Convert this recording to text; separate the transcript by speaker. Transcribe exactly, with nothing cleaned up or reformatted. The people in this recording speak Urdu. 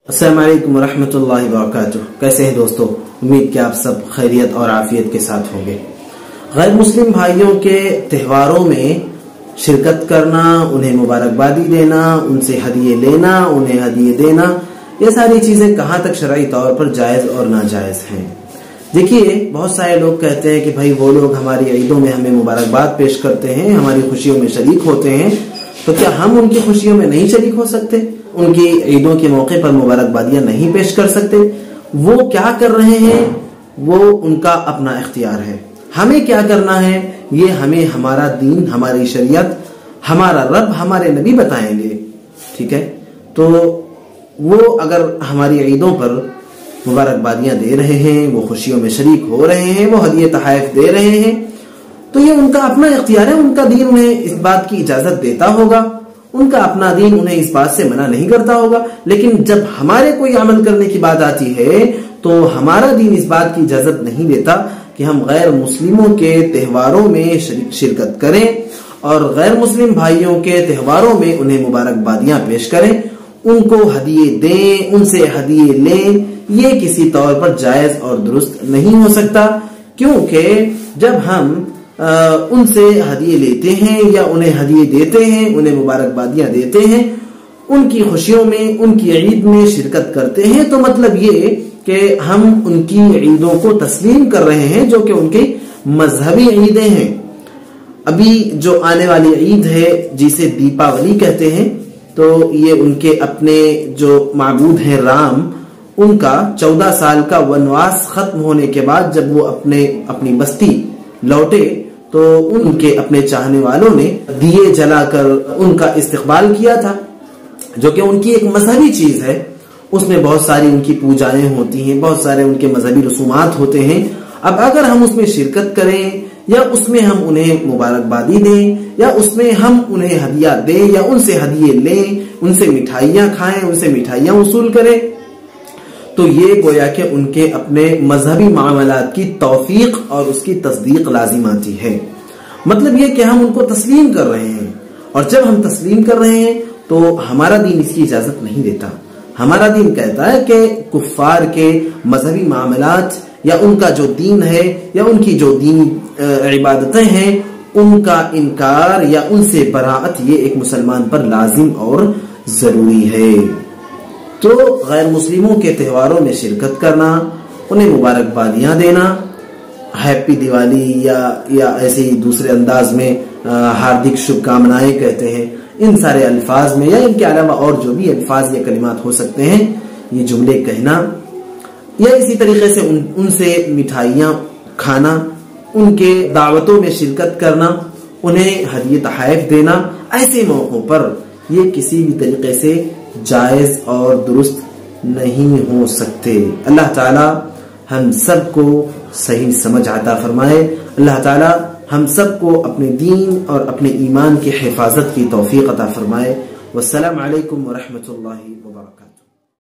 Speaker 1: السلام علیکم ورحمۃ اللہ وبرکاتہ۔ کیسے ہیں دوستو؟ امید کہ آپ سب خیریت اور عافیت کے ساتھ ہوں گے۔ غیر مسلم بھائیوں کے تہواروں میں شرکت کرنا، انہیں مبارکبادی دینا، ان سے ہدیے لینا، انہیں ہدیے دینا، یہ ساری چیزیں کہاں تک شرعی طور پر جائز اور ناجائز ہیں؟ دیکھیے، بہت سارے لوگ کہتے ہیں کہ بھائی وہ لوگ ہماری عیدوں میں ہمیں مبارکباد پیش کرتے ہیں، ہماری خوشیوں میں شریک ہوتے ہیں، تو کیا ہم ان کی خوشیوں میں نہیں شریک ہو سکتے؟ ان کی عیدوں کے موقع پر مبارکبادیاں نہیں پیش کر سکتے؟ وہ کیا کر رہے ہیں وہ ان کا اپنا اختیار ہے۔ ہمیں کیا کرنا ہے یہ ہمیں ہمارا دین، ہماری شریعت، ہمارا رب، ہمارے نبی بتائیں گے، ٹھیک ہے؟ تو وہ اگر ہماری عیدوں پر مبارکبادیاں دے رہے ہیں، وہ خوشیوں میں شریک ہو رہے ہیں، وہ ہدیے تحائف دے رہے ہیں، تو یہ ان کا اپنا اختیار ہے۔ ان کا دین انہیں اس بات کی اجازت دیتا ہوگا، ان کا اپنا دین انہیں اس بات سے منع نہیں کرتا ہوگا۔ لیکن جب ہمارے کوئی عمل کرنے کی بات آتی ہے تو ہمارا دین اس بات کی اجازت نہیں دیتا کہ ہم غیر مسلموں کے تہواروں میں شرکت کریں اور غیر مسلم بھائیوں کے تہواروں میں انہیں مبارکبادیاں پیش کریں، ان کو ہدیے دیں، ان سے ہدیے لیں۔ یہ کسی طور پر جائز اور درست نہیں ہو سکتا، کیونکہ جب ہم ان سے ہدیے لیتے ہیں یا انہیں ہدیے دیتے ہیں، انہیں مبارکبادیاں دیتے ہیں، ان کی خوشیوں میں، ان کی عید میں شرکت کرتے ہیں، تو مطلب یہ کہ ہم ان کی عیدوں کو تسلیم کر رہے ہیں جو کہ ان کی مذہبی عیدیں ہیں۔ ابھی جو آنے والی عید ہے جسے دیپاولی کہتے ہیں، تو یہ ان کے اپنے جو معبود ہیں رام، ان کا چودہ سال کا ونواس ختم ہونے کے بعد جب وہ اپنے اپنی بستی لوٹے تو ان کے اپنے چاہنے والوں نے دیے جلا کر ان کا استقبال کیا تھا، جو کہ ان کی ایک مذہبی چیز ہے۔ اس میں بہت ساری ان کی پوجائیں ہوتی ہیں، بہت سارے ان کے مذہبی رسومات ہوتے ہیں۔ اب اگر ہم اس میں شرکت کریں یا اس میں ہم انہیں مبارکبادی دیں یا اس میں ہم انہیں ہدیہ دیں یا ان سے ہدیے لیں، ان سے مٹھائیاں کھائیں، ان سے مٹھائیاں وصول کریں، تو یہ گویا کہ ان کے اپنے مذہبی معاملات کی توفیق اور اس کی تصدیق لازم آتی ہے۔ مطلب یہ کہ ہم ان کو تسلیم کر رہے ہیں، اور جب ہم تسلیم کر رہے ہیں تو ہمارا دین اس کی اجازت نہیں دیتا۔ ہمارا دین کہتا ہے کہ کفار کے مذہبی معاملات یا ان کا جو دین ہے یا ان کی جو دین عبادتیں ہیں، ان کا انکار یا ان سے براءت یہ ایک مسلمان پر لازم اور ضروری ہے۔ تو غیر مسلموں کے تہواروں میں شرکت کرنا، انہیں مبارکبادیاں دینا، ہیپی دیوالی یا یا ایسے ہی دوسرے انداز میں ہاردک شبھ کامنائیں کہتے ہیں، ان سارے الفاظ میں یا ان کے علاوہ اور جو بھی الفاظ یا کلمات ہو سکتے ہیں، یہ جملے کہنا یا اسی طریقے سے ان, ان سے مٹھائیاں کھانا، ان کے دعوتوں میں شرکت کرنا، انہیں ہدیے تحائف دینا، ایسے موقعوں پر یہ کسی بھی طریقے سے جائز اور درست نہیں ہو سکتے۔ اللہ تعالی ہم سب کو صحیح سمجھ عطا فرمائے۔ اللہ تعالی ہم سب کو اپنے دین اور اپنے ایمان کی حفاظت کی توفیق عطا فرمائے۔ والسلام علیکم ورحمۃ اللہ وبرکاتہ۔